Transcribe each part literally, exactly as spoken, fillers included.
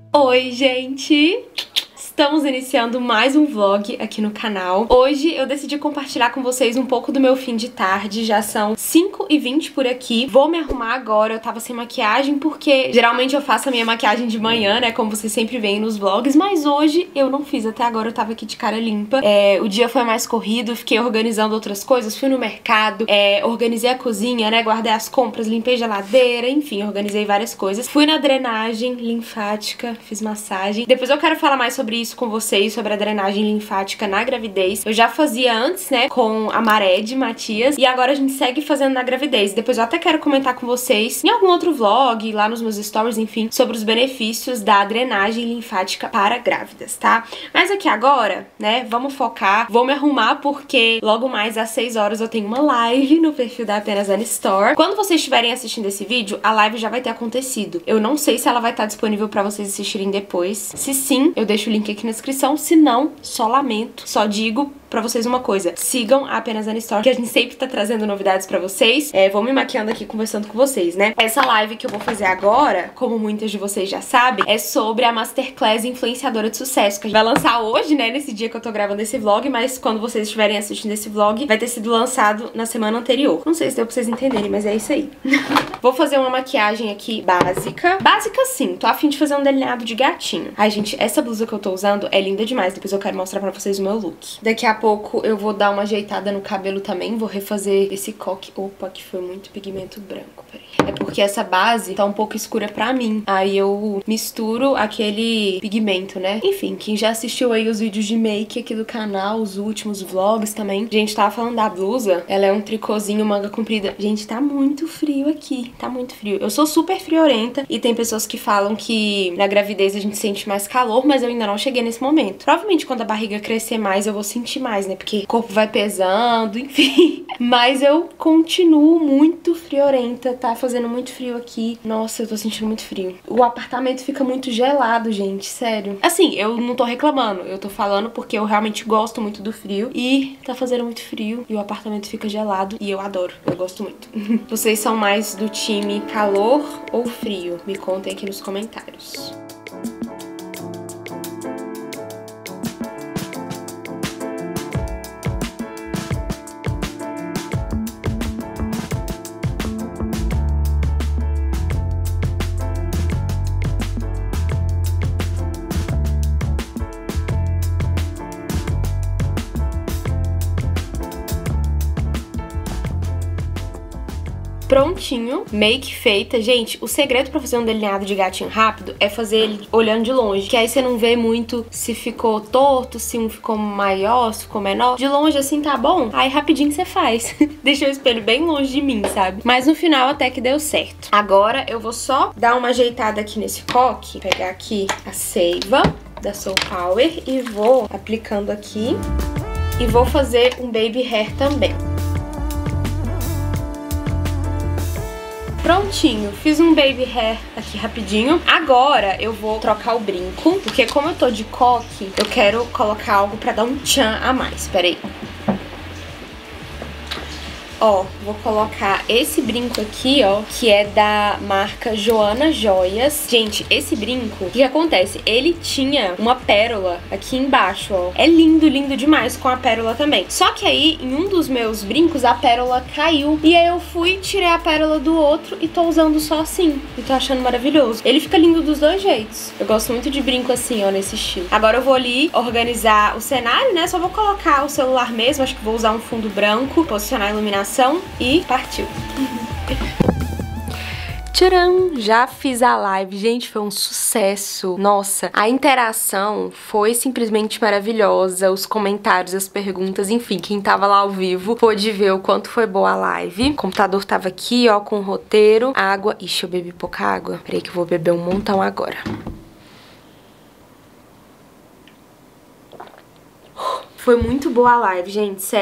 Oi, gente! Estamos iniciando mais um vlog aqui no canal. Hoje eu decidi compartilhar com vocês um pouco do meu fim de tarde. Já são cinco e vinte por aqui. Vou me arrumar agora. Eu tava sem maquiagem porque geralmente eu faço a minha maquiagem de manhã, né? Como vocês sempre veem nos vlogs. Mas hoje eu não fiz. Até agora eu tava aqui de cara limpa. É, o dia foi mais corrido. Fiquei organizando outras coisas. Fui no mercado. É, organizei a cozinha, né? Guardei as compras. Limpei a geladeira. Enfim, organizei várias coisas. Fui na drenagem linfática. Fiz massagem. Depois eu quero falar mais sobre isso com vocês, sobre a drenagem linfática na gravidez. Eu já fazia antes, né, com a Maré de Matias, e agora a gente segue fazendo na gravidez. Depois eu até quero comentar com vocês em algum outro vlog, lá nos meus stories, enfim, sobre os benefícios da drenagem linfática para grávidas, tá? Mas aqui agora, né, vamos focar, vou me arrumar porque logo mais às seis horas eu tenho uma live no perfil da Apenas Ana Store. Quando vocês estiverem assistindo esse vídeo, a live já vai ter acontecido. Eu não sei se ela vai estar disponível pra vocês assistirem depois. Se sim, eu deixo o link aqui na descrição. Se não, só lamento, só digo pra vocês uma coisa: sigam a Apenas Ana Store, que a gente sempre tá trazendo novidades pra vocês. É, vou me maquiando aqui, conversando com vocês, né? Essa live que eu vou fazer agora, como muitas de vocês já sabem, é sobre a Masterclass Influenciadora de Sucesso, que a gente vai lançar hoje, né, nesse dia que eu tô gravando esse vlog, mas quando vocês estiverem assistindo esse vlog, vai ter sido lançado na semana anterior. Não sei se deu pra vocês entenderem, mas é isso aí. Vou fazer uma maquiagem aqui básica. Básica sim, tô a fim de fazer um delineado de gatinho. Ai, gente, essa blusa que eu tô usando é linda demais. Depois eu quero mostrar pra vocês o meu look. Daqui a pouco eu vou dar uma ajeitada no cabelo também. Vou refazer esse coque. Opa, que foi muito pigmento branco. Peraí. É porque essa base tá um pouco escura pra mim. Aí eu misturo aquele pigmento, né? Enfim, quem já assistiu aí os vídeos de make aqui do canal, os últimos vlogs também. Gente, tava falando da blusa. Ela é um tricôzinho manga comprida. Gente, tá muito frio aqui. Tá muito frio. Eu sou super friorenta e tem pessoas que falam que na gravidez a gente sente mais calor, mas eu ainda não cheguei nesse momento. Provavelmente quando a barriga crescer mais eu vou sentir mais, né? Porque o corpo vai pesando, enfim. Mas eu continuo muito friorenta, tá fazendo muito frio aqui. Nossa, eu tô sentindo muito frio. O apartamento fica muito gelado, gente, sério. Assim, eu não tô reclamando, eu tô falando porque eu realmente gosto muito do frio e tá fazendo muito frio e o apartamento fica gelado e eu adoro, eu gosto muito. Vocês são mais do time calor ou frio? Me contem aqui nos comentários. Prontinho, make feita. Gente, o segredo pra fazer um delineado de gatinho rápido é fazer ele olhando de longe, que aí você não vê muito se ficou torto, se um ficou maior, se ficou menor. De longe assim tá bom, aí rapidinho você faz. Deixa o espelho bem longe de mim, sabe? Mas no final até que deu certo. Agora eu vou só dar uma ajeitada aqui nesse coque, pegar aqui a seiva da Soul Power e vou aplicando aqui. E vou fazer um baby hair também. Prontinho, fiz um baby hair aqui rapidinho. Agora eu vou trocar o brinco, porque como eu tô de coque, eu quero colocar algo pra dar um tchan a mais. Pera aí. Ó, vou colocar esse brinco aqui, ó, que é da marca Joana Joias. Gente, esse brinco, o que acontece? Ele tinha uma pérola aqui embaixo, ó. É lindo, lindo demais com a pérola também. Só que aí, em um dos meus brincos, a pérola caiu. E aí eu fui, tirei a pérola do outro e tô usando só assim. E tô achando maravilhoso. Ele fica lindo dos dois jeitos. Eu gosto muito de brinco assim, ó, nesse estilo. Agora eu vou ali organizar o cenário, né? Só vou colocar o celular mesmo. Acho que vou usar um fundo branco, posicionar a iluminação e partiu. Tcharam! Já fiz a live, gente, foi um sucesso. Nossa, a interação foi simplesmente maravilhosa, os comentários, as perguntas, enfim, quem tava lá ao vivo pôde ver o quanto foi boa a live. O computador tava aqui, ó, com o roteiro, água. Ixi, eu bebi pouca água. Peraí que eu vou beber um montão agora. Foi muito boa a live, gente, sério.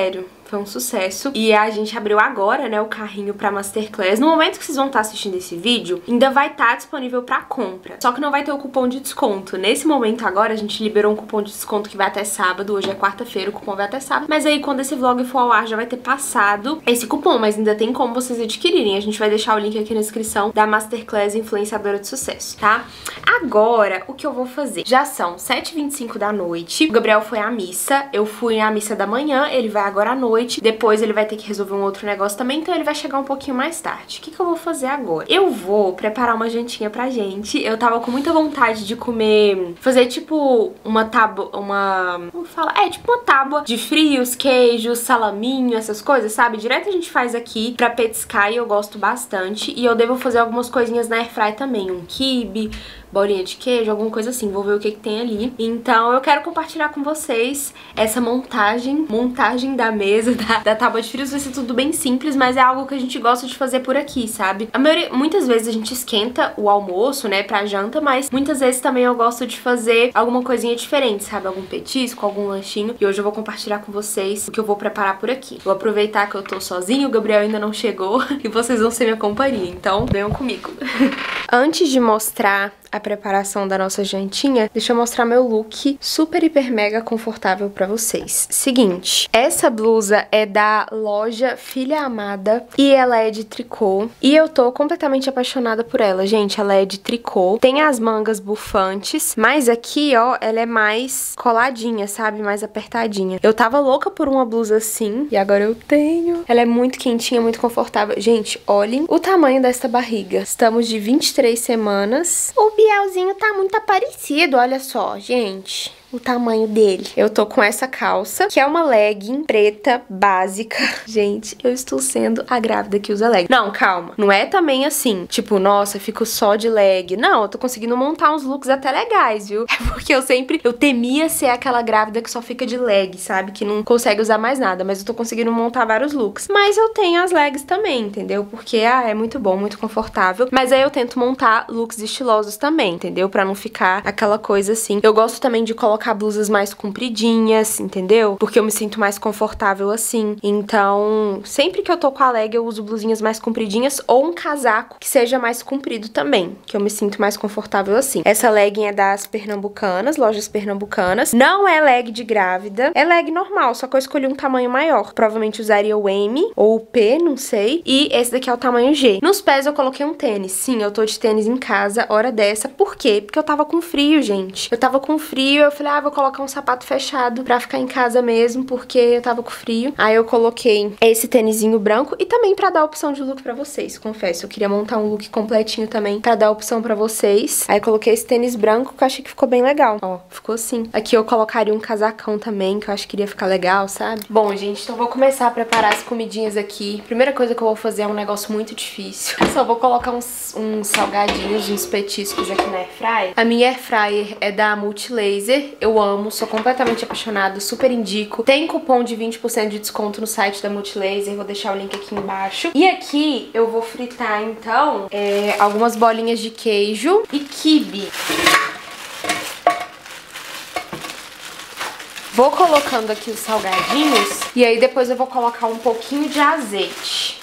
foi um sucesso. E a gente abriu agora, né, o carrinho pra Masterclass. No momento que vocês vão estar assistindo esse vídeo, ainda vai estar disponível pra compra. Só que não vai ter o cupom de desconto. Nesse momento agora, a gente liberou um cupom de desconto que vai até sábado. Hoje é quarta-feira, o cupom vai até sábado. Mas aí, quando esse vlog for ao ar, já vai ter passado esse cupom. Mas ainda tem como vocês adquirirem. A gente vai deixar o link aqui na descrição da Masterclass Influenciadora de Sucesso, tá? Agora, o que eu vou fazer? Já são sete e vinte e cinco da noite. O Gabriel foi à missa. Eu fui à missa da manhã. Ele vai agora à noite. Depois ele vai ter que resolver um outro negócio também. Então ele vai chegar um pouquinho mais tarde. O que que eu vou fazer agora? Eu vou preparar uma jantinha pra gente. Eu tava com muita vontade de comer... Fazer tipo uma tábua... Uma... Como fala? É, tipo uma tábua de frios, queijos, salaminho, essas coisas, sabe? Direto a gente faz aqui pra petiscar e eu gosto bastante. E eu devo fazer algumas coisinhas na airfry também. Um quibe, bolinha de queijo, alguma coisa assim. Vou ver o que que tem ali. Então eu quero compartilhar com vocês essa montagem, montagem da mesa, da, da tábua de frios. Vai ser tudo bem simples, mas é algo que a gente gosta de fazer por aqui, sabe? A maioria, muitas vezes a gente esquenta o almoço, né, pra janta, mas muitas vezes também eu gosto de fazer alguma coisinha diferente, sabe? Algum petisco, algum lanchinho. E hoje eu vou compartilhar com vocês o que eu vou preparar por aqui. Vou aproveitar que eu tô sozinha, o Gabriel ainda não chegou e vocês vão ser minha companhia, então venham comigo. Antes de mostrar a preparação da nossa jantinha, deixa eu mostrar meu look super, hiper, mega confortável pra vocês. Seguinte, essa blusa é da loja Filha Amada e ela é de tricô e eu tô completamente apaixonada por ela, gente. Ela é de tricô, tem as mangas bufantes, mas aqui, ó, ela é mais coladinha, sabe? Mais apertadinha. Eu tava louca por uma blusa assim e agora eu tenho. Ela é muito quentinha, muito confortável. Gente, olhem o tamanho dessa barriga. Estamos de vinte e três semanas. O Bielzinho tá muito aparecido, olha só, gente. O tamanho dele. Eu tô com essa calça, que é uma legging preta básica. Gente, eu estou sendo a grávida que usa legging. Não, calma. Não é também assim, tipo, nossa, fico só de leg. Não, eu tô conseguindo montar uns looks até legais, viu? É porque eu sempre, eu temia ser aquela grávida que só fica de leg, sabe? Que não consegue usar mais nada, mas eu tô conseguindo montar vários looks. Mas eu tenho as legs também, entendeu? Porque, ah, é muito bom, muito confortável. Mas aí eu tento montar looks estilosos também, entendeu? Pra não ficar aquela coisa assim. Eu gosto também de colocar colocar blusas mais compridinhas, entendeu? Porque eu me sinto mais confortável assim. Então, sempre que eu tô com a leg, eu uso blusinhas mais compridinhas ou um casaco que seja mais comprido também, que eu me sinto mais confortável assim. Essa legging é das Pernambucanas, lojas Pernambucanas. Não é leg de grávida, é leg normal, só que eu escolhi um tamanho maior. Provavelmente usaria o M ou o P, não sei. E esse daqui é o tamanho G. Nos pés eu coloquei um tênis. Sim, eu tô de tênis em casa, hora dessa. Por quê? Porque eu tava com frio, gente. Eu tava com frio, eu falei, ah, vou colocar um sapato fechado pra ficar em casa mesmo, porque eu tava com frio. Aí eu coloquei esse tênisinho branco e também pra dar opção de look pra vocês, confesso. Eu queria montar um look completinho também pra dar opção pra vocês. Aí eu coloquei esse tênis branco que eu achei que ficou bem legal. Ó, ficou assim. Aqui eu colocaria um casacão também, que eu acho que iria ficar legal, sabe? Bom, gente, então eu vou começar a preparar as comidinhas aqui. Primeira coisa que eu vou fazer é um negócio muito difícil. Eu só vou colocar uns, uns salgadinhos, uns petiscos aqui na airfryer. A minha airfryer é da Multilaser. Eu amo, sou completamente apaixonada, super indico. Tem cupom de vinte por cento de desconto no site da Multilaser, vou deixar o link aqui embaixo. E aqui eu vou fritar, então, é, algumas bolinhas de queijo e quibe. Vou colocando aqui os salgadinhos e aí depois eu vou colocar um pouquinho de azeite.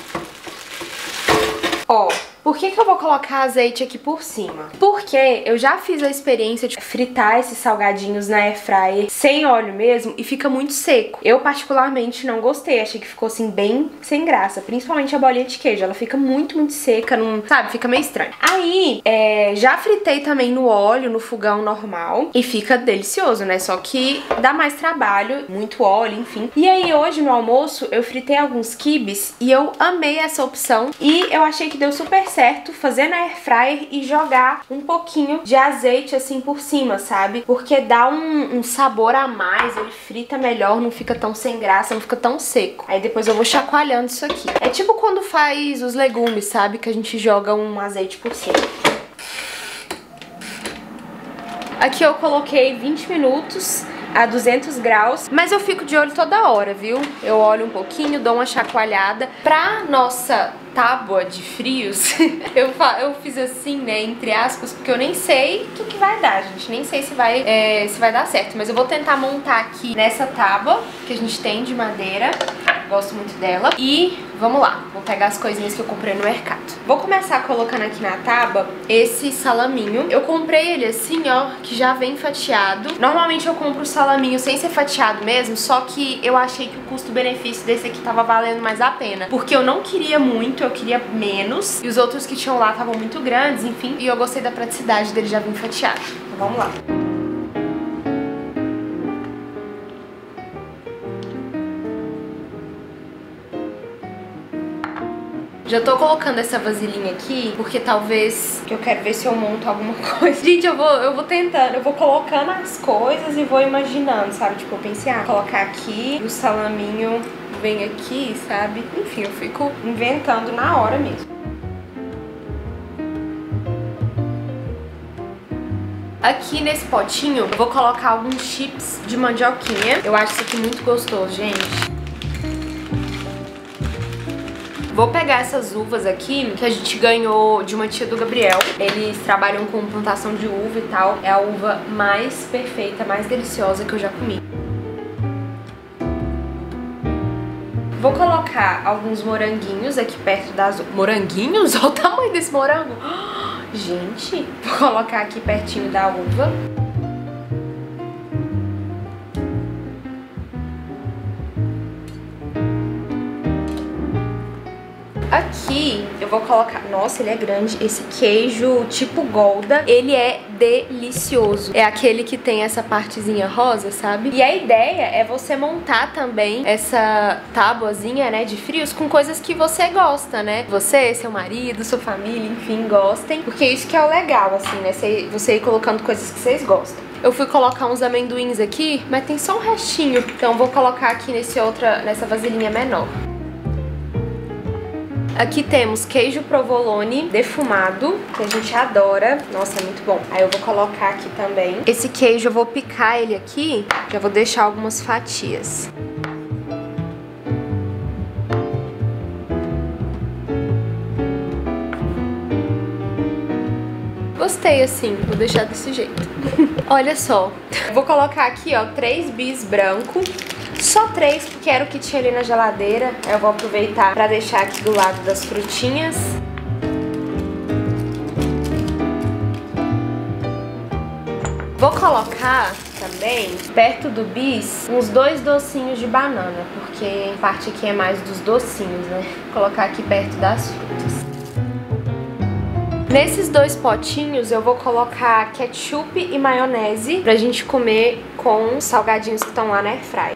Ó, por que que eu vou colocar azeite aqui por cima? Porque eu já fiz a experiência de fritar esses salgadinhos na airfryer sem óleo mesmo e fica muito seco. Eu particularmente não gostei, achei que ficou assim bem sem graça, principalmente a bolinha de queijo. Ela fica muito, muito seca, não, sabe? Fica meio estranho. Aí, é, já fritei também no óleo, no fogão normal e fica delicioso, né? Só que dá mais trabalho, muito óleo, enfim. E aí hoje no almoço eu fritei alguns quibes e eu amei essa opção e eu achei que deu super certo fazer na airfryer e jogar um pouquinho de azeite assim por cima, sabe? Porque dá um, um sabor a mais, ele frita melhor, não fica tão sem graça, não fica tão seco. Aí depois eu vou chacoalhando isso aqui. É tipo quando faz os legumes, sabe? Que a gente joga um azeite por cima. Aqui eu coloquei vinte minutos a duzentos graus, mas eu fico de olho toda hora, viu? Eu olho um pouquinho, dou uma chacoalhada. Pra nossa tábua de frios, eu, eu fiz assim, né, entre aspas, porque eu nem sei o que, que vai dar, gente. Nem sei se vai, é, se vai dar certo, mas eu vou tentar montar aqui nessa tábua que a gente tem de madeira. Gosto muito dela. E vamos lá, vou pegar as coisinhas que eu comprei no mercado. Vou começar colocando aqui na tábua esse salaminho. Eu comprei ele assim, ó, que já vem fatiado. Normalmente eu compro o salaminho sem ser fatiado mesmo, só que eu achei que o custo-benefício desse aqui tava valendo mais a pena. Porque eu não queria muito, eu queria menos. E os outros que tinham lá estavam muito grandes, enfim. E eu gostei da praticidade dele já vir fatiado. Então vamos lá. Já tô colocando essa vasilhinha aqui, porque talvez que eu quero ver se eu monto alguma coisa. Gente, eu vou, eu vou tentando, eu vou colocando as coisas e vou imaginando, sabe? Tipo, eu pensei, ah, colocar aqui, o salaminho vem aqui, sabe? Enfim, eu fico inventando na hora mesmo. Aqui nesse potinho, eu vou colocar alguns chips de mandioquinha. Eu acho isso aqui muito gostoso, gente. Vou pegar essas uvas aqui, que a gente ganhou de uma tia do Gabriel. Eles trabalham com plantação de uva e tal. É a uva mais perfeita, mais deliciosa que eu já comi. Vou colocar alguns moranguinhos aqui perto das uvas. Moranguinhos? Olha o tamanho desse morango. Gente, vou colocar aqui pertinho da uva. Aqui eu vou colocar... Nossa, ele é grande. Esse queijo tipo Gouda, ele é delicioso. É aquele que tem essa partezinha rosa, sabe? E a ideia é você montar também essa tabuazinha, né, de frios com coisas que você gosta, né? Você, seu marido, sua família, enfim, gostem. Porque isso que é o legal, assim, né? Você ir colocando coisas que vocês gostam. Eu fui colocar uns amendoins aqui, mas tem só um restinho. Então vou colocar aqui nesse outra, nessa vasilhinha menor. Aqui temos queijo provolone defumado, que a gente adora. Nossa, é muito bom. Aí eu vou colocar aqui também. Esse queijo eu vou picar ele aqui, já vou deixar algumas fatias. Gostei assim, vou deixar desse jeito. Olha só, vou colocar aqui, ó, três bis branco. Só três, porque era o que tinha ali na geladeira. Eu vou aproveitar pra deixar aqui do lado das frutinhas. Vou colocar também, perto do bis, uns dois docinhos de banana, porque a parte aqui é mais dos docinhos, né? Vou colocar aqui perto das frutas. Nesses dois potinhos eu vou colocar ketchup e maionese pra gente comer com os salgadinhos que estão lá na airfryer.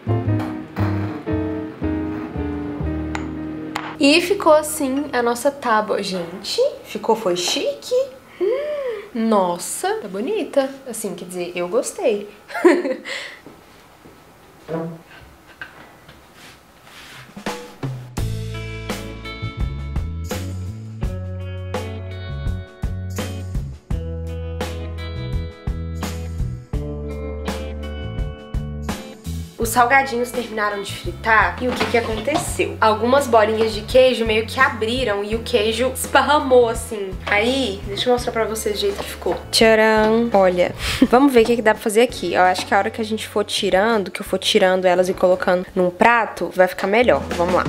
E ficou assim a nossa tábua, gente. Ficou, foi chique. Hum, nossa, tá bonita. Assim, quer dizer, eu gostei. Os salgadinhos terminaram de fritar e o que que aconteceu? Algumas bolinhas de queijo meio que abriram e o queijo esparramou assim. Aí, deixa eu mostrar pra vocês o jeito que ficou. Tcharam! Olha, vamos ver o que que dá pra fazer aqui. Eu acho que a hora que a gente for tirando, que eu for tirando elas e colocando num prato, vai ficar melhor. Vamos lá.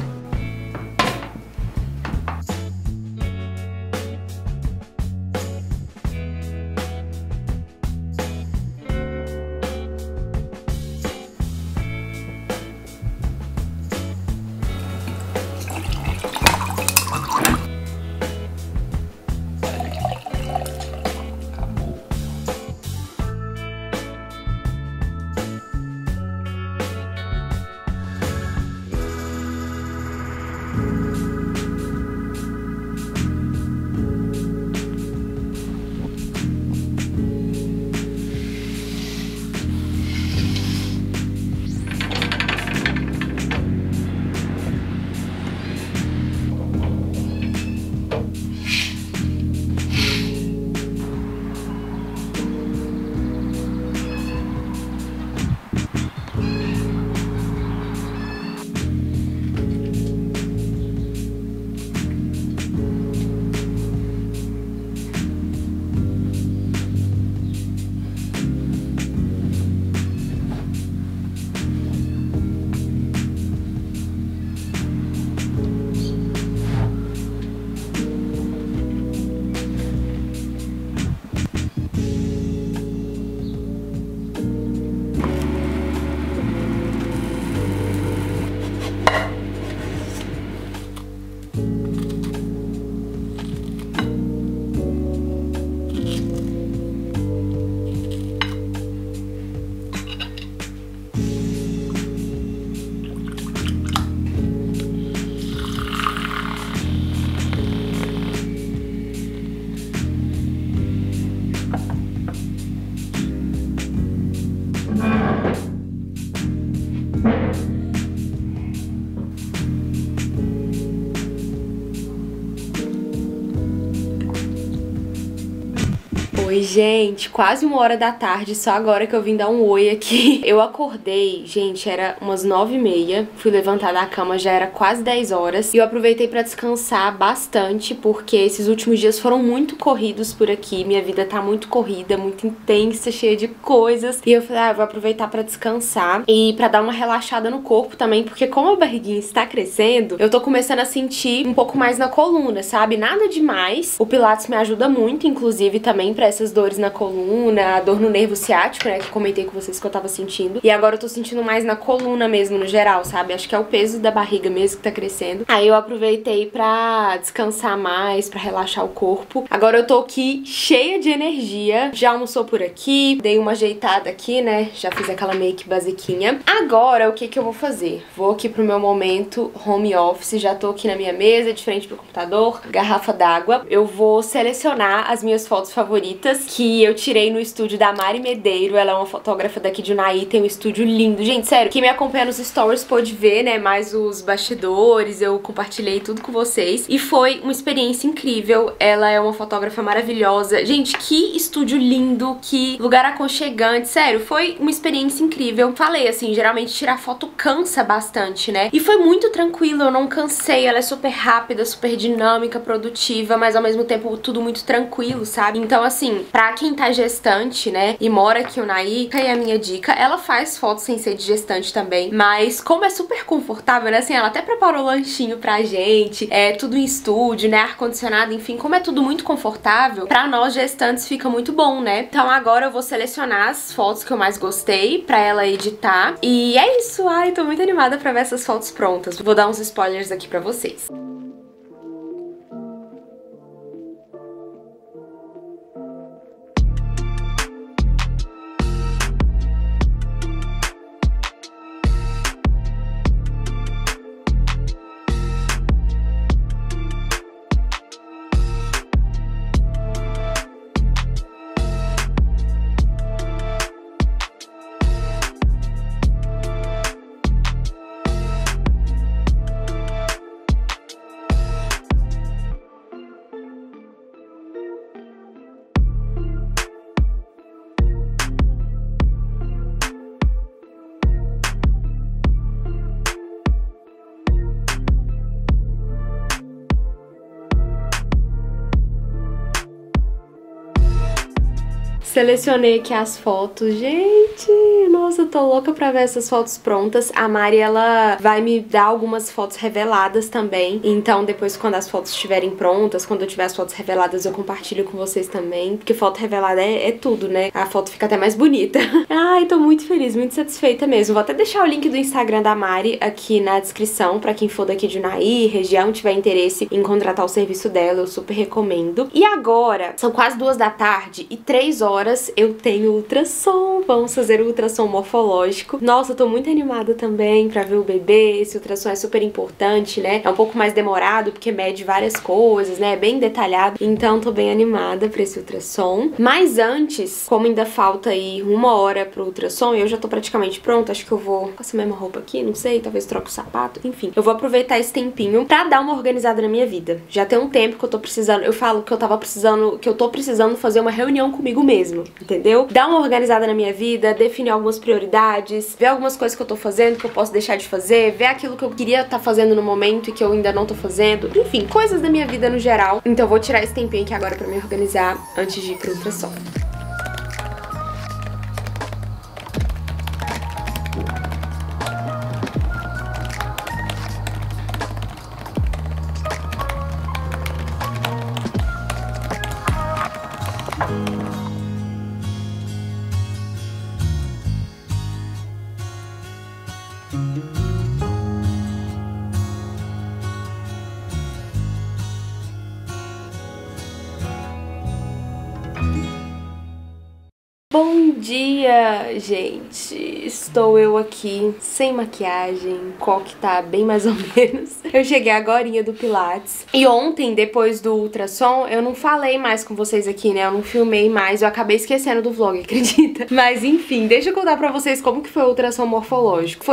Oi, gente, quase uma hora da tarde, só agora que eu vim dar um oi aqui. Eu acordei, gente, era umas nove e meia, fui levantar da cama, já era quase dez horas. E eu aproveitei pra descansar bastante, porque esses últimos dias foram muito corridos por aqui. Minha vida tá muito corrida, muito intensa, cheia de coisas. E eu falei, ah, eu vou aproveitar pra descansar e pra dar uma relaxada no corpo também, porque como a barriguinha está crescendo, eu tô começando a sentir um pouco mais na coluna, sabe? Nada demais. O Pilates me ajuda muito, inclusive, também pra essas dores na coluna, a dor no nervo ciático, né, que eu comentei com vocês que eu tava sentindo. E agora eu tô sentindo mais na coluna mesmo, no geral, sabe? Acho que é o peso da barriga mesmo que tá crescendo. Aí eu aproveitei pra descansar mais, pra relaxar o corpo. Agora eu tô aqui cheia de energia. Já almoçou por aqui, dei uma ajeitada aqui, né? Já fiz aquela make basiquinha. Agora, o que que eu vou fazer? Vou aqui pro meu momento home office. Já tô aqui na minha mesa, de frente pro computador, garrafa d'água. Eu vou selecionar as minhas fotos favoritas que eu tirei no estúdio da Mari Medeiro. Ela é uma fotógrafa daqui de Unai, tem um estúdio lindo. Gente, sério, quem me acompanha nos stories pôde ver, né, mais os bastidores, eu compartilhei tudo com vocês. E foi uma experiência incrível. Ela é uma fotógrafa maravilhosa. Gente, que estúdio lindo, que lugar aconchegante. Sério, foi uma experiência incrível. Falei assim, geralmente tirar foto cansa bastante, né? E foi muito tranquilo, eu não cansei. Ela é super rápida, super dinâmica, produtiva, mas ao mesmo tempo tudo muito tranquilo, sabe? Então, assim, pra quem tá gestante, né, e mora aqui em Unai, aí a minha dica, ela faz fotos sem ser de gestante também, mas como é super confortável, né, assim, ela até preparou lanchinho pra gente, é tudo em estúdio, né, ar-condicionado, enfim, como é tudo muito confortável, pra nós gestantes fica muito bom, né? Então agora eu vou selecionar as fotos que eu mais gostei pra ela editar, e é isso, ai, tô muito animada pra ver essas fotos prontas. Vou dar uns spoilers aqui pra vocês. Selecionei aqui as fotos, gente, nossa, eu tô louca pra ver essas fotos prontas. A Mari, ela vai me dar algumas fotos reveladas também, então depois quando as fotos estiverem prontas, quando eu tiver as fotos reveladas, eu compartilho com vocês também, porque foto revelada é, é tudo, né? A foto fica até mais bonita. Ai, tô muito feliz, muito satisfeita mesmo. Vou até deixar o link do Instagram da Mari aqui na descrição, pra quem for daqui de Unai, região, tiver interesse em contratar o serviço dela, eu super recomendo. E agora, são quase duas da tarde e três horas eu tenho ultrassom. Vamos fazer o ultrassom morfológico. Nossa, eu tô muito animada também pra ver o bebê. Esse ultrassom é super importante, né? É um pouco mais demorado porque mede várias coisas, né? É bem detalhado. Então tô bem animada pra esse ultrassom. Mas antes, como ainda falta aí uma hora pro ultrassom, eu já tô praticamente pronta. Acho que eu vou com essa mesma roupa aqui, não sei, talvez troque o sapato. Enfim, eu vou aproveitar esse tempinho pra dar uma organizada na minha vida. Já tem um tempo que eu tô precisando, eu falo que eu tava precisando, que eu tô precisando fazer uma reunião comigo mesmo, entendeu? Dar uma organizada na minha vida, definir algumas prioridades, ver algumas coisas que eu tô fazendo, que eu posso deixar de fazer, ver aquilo que eu queria estar fazendo no momento e que eu ainda não tô fazendo. Enfim, coisas da minha vida no geral. Então eu vou tirar esse tempinho aqui agora pra me organizar antes de ir pro ultrassom. Bom dia, gente! Estou eu aqui, sem maquiagem, coque tá bem mais ou menos. Eu cheguei agorinha do Pilates. E ontem, depois do ultrassom, eu não falei mais com vocês aqui, né? Eu não filmei mais, eu acabei esquecendo do vlog, acredita? Mas enfim, deixa eu contar pra vocês como que foi o ultrassom morfológico. Foi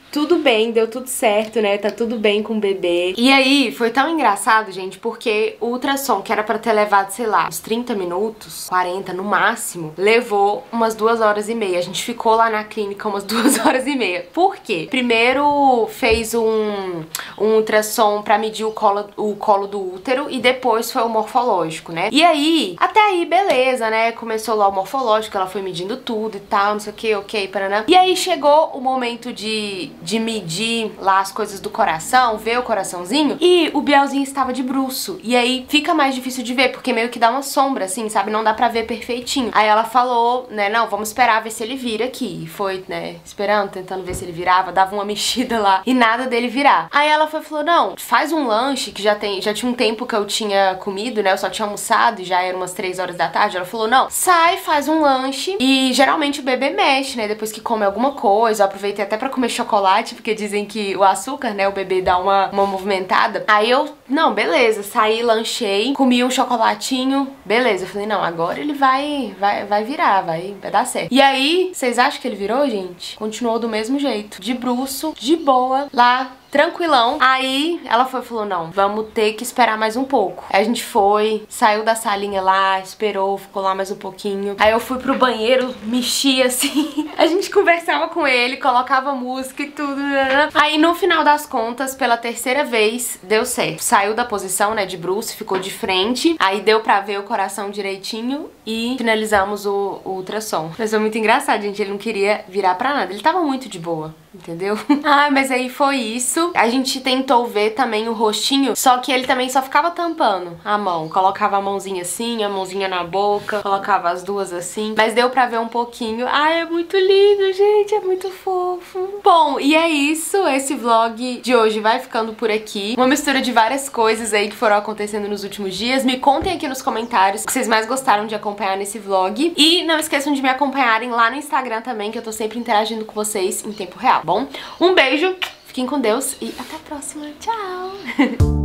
tudo bem, deu tudo certo, né? Tá tudo bem com o bebê. E aí, foi tão engraçado, gente, porque o ultrassom, que era pra ter levado, sei lá, uns trinta minutos, quarenta no máximo, levou umas duas horas e meia. A gente ficou lá na clínica umas duas horas e meia. Por quê? Primeiro fez um, um ultrassom pra medir o colo, o colo do útero e depois foi o morfológico, né? E aí, até aí, beleza, né? Começou lá o morfológico, ela foi medindo tudo e tal, não sei o que, ok, paraná. E aí chegou o momento de, de medir lá as coisas do coração, ver o coraçãozinho, e o Bielzinho estava de bruço. E aí fica mais difícil de ver, porque meio que dá uma sombra, assim, sabe? Não dá pra ver perfeitinho. Aí ela falou, né, não, vamos esperar ver se ele vira aqui. E foi, né, esperando, tentando ver se ele virava, dava uma mexida lá e nada dele virar. Aí ela foi, falou, não, faz um lanche, que já, tem, já tinha um tempo que eu tinha comido, né, eu só tinha almoçado e já era umas três horas da tarde. Ela falou, não, sai, faz um lanche. E geralmente o bebê mexe, né, depois que come alguma coisa. Eu aproveitei até pra comer chocolate, porque dizem que o açúcar, né, o bebê dá uma, uma movimentada. Aí eu, não, beleza, saí, lanchei, comi um chocolatinho, beleza. Eu falei, não, agora ele vai, vai, vai virar, vai, vai dar certo. E aí, vocês acham que ele virou, gente? Continuou do mesmo jeito, de bruço, de boa, lá, tranquilão. Aí ela foi e falou, não, vamos ter que esperar mais um pouco. Aí a gente foi, saiu da salinha lá, esperou, ficou lá mais um pouquinho. Aí eu fui pro banheiro, mexi assim. A gente conversava com ele, colocava música e tudo. Aí no final das contas, pela terceira vez, deu certo. Saiu da posição, né, de bruço, ficou de frente. Aí deu pra ver o coração direitinho e finalizamos o, o ultrassom. Mas foi muito engraçado, gente. Ele não queria virar pra nada. Ele tava muito de boa, entendeu? Ah, mas aí foi isso. A gente tentou ver também o rostinho, só que ele também só ficava tampando a mão. Colocava a mãozinha assim, a mãozinha na boca, colocava as duas assim. Mas deu pra ver um pouquinho. Ai, é muito lindo, gente, é muito fofo. Bom, e é isso. Esse vlog de hoje vai ficando por aqui. Uma mistura de várias coisas aí que foram acontecendo nos últimos dias. Me contem aqui nos comentários o que vocês mais gostaram de acompanhar nesse vlog. E não esqueçam de me acompanharem lá no Instagram também, que eu tô sempre interagindo com vocês em tempo real, bom? Um beijo! Fiquem com Deus e até a próxima. Tchau!